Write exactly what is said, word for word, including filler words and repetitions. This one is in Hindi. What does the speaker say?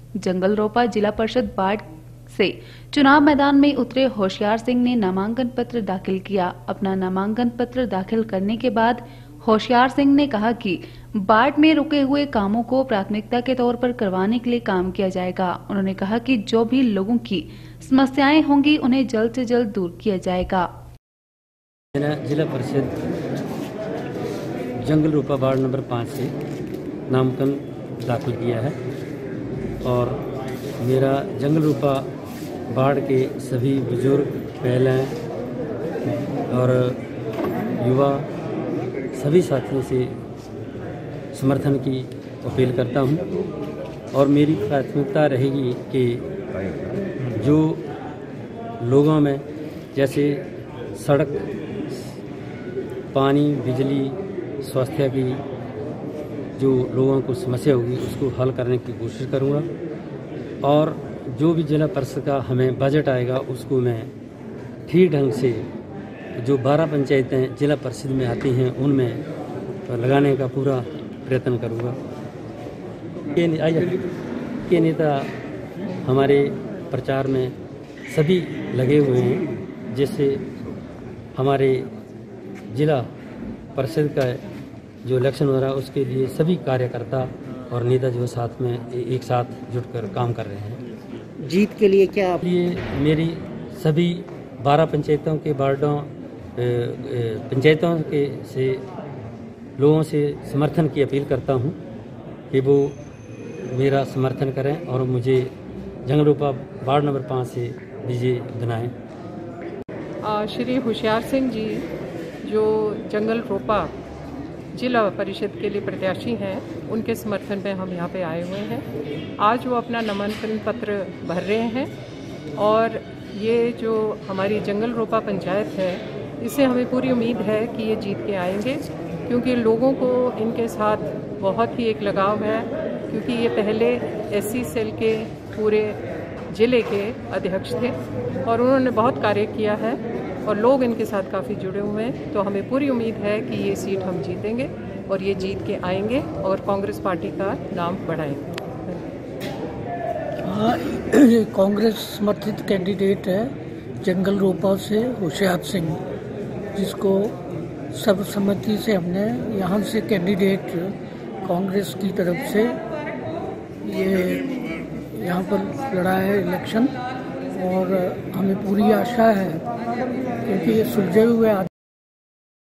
जंगल रोपा जिला परिषद बाढ़ से चुनाव मैदान में उतरे होशियार सिंह ने नामांकन पत्र दाखिल किया। अपना नामांकन पत्र दाखिल करने के बाद होशियार सिंह ने कहा कि बाढ़ में रुके हुए कामों को प्राथमिकता के तौर पर करवाने के लिए काम किया जाएगा। उन्होंने कहा कि जो भी लोगों की समस्याएं होंगी उन्हें जल्द से जल्द दूर किया जाएगा। जिला परिषद जंगल रोपा वार्ड नंबर पाँच से नामांकन दाखिल किया है और मेरा जंगल रोपा वार्ड के सभी बुजुर्ग, महिलाएं और युवा सभी साथियों से समर्थन की अपील करता हूं और मेरी प्राथमिकता रहेगी कि जो लोगों में जैसे सड़क, पानी, बिजली, स्वास्थ्य की जो लोगों को समस्या होगी उसको हल करने की कोशिश करूंगा और जो भी जिला परिषद का हमें बजट आएगा उसको मैं ठीक ढंग से जो बारह पंचायतें जिला परिषद में आती हैं उनमें लगाने का पूरा प्रयत्न करूंगा। ये नेता हमारे प्रचार में सभी लगे हुए हैं, जिससे हमारे जिला परिषद का जो इलेक्शन हो रहा है उसके लिए सभी कार्यकर्ता और नेता जो साथ में एक साथ जुटकर काम कर रहे हैं। जीत के लिए क्या लिए मेरी सभी बारह पंचायतों के वार्डों पंचायतों के से लोगों से समर्थन की अपील करता हूं कि वो मेरा समर्थन करें और मुझे जंगल रोपा वार्ड नंबर पाँच से विजयी बनाएं। श्री होशियार सिंह जी जो जंगल रोपा जिला परिषद के लिए प्रत्याशी हैं, उनके समर्थन में हम यहाँ पे आए हुए हैं। आज वो अपना नामांकन पत्र भर रहे हैं और ये जो हमारी जंगल रोपा पंचायत है इससे हमें पूरी उम्मीद है कि ये जीत के आएंगे, क्योंकि लोगों को इनके साथ बहुत ही एक लगाव है, क्योंकि ये पहले एससी सेल के पूरे जिले के अध्यक्ष थे और उन्होंने बहुत कार्य किया है और लोग इनके साथ काफ़ी जुड़े हुए हैं। तो हमें पूरी उम्मीद है कि ये सीट हम जीतेंगे और ये जीत के आएंगे और कांग्रेस पार्टी का नाम बढ़ाएंगे। हाँ, कांग्रेस समर्थित कैंडिडेट है जंगल रोपा से होशियार सिंह, जिसको सर्वसम्मति से हमने यहाँ से कैंडिडेट कांग्रेस की तरफ से ये यहाँ पर लड़ा है इलेक्शन और हमें पूरी आशा है, क्योंकि ये सुलझे हुए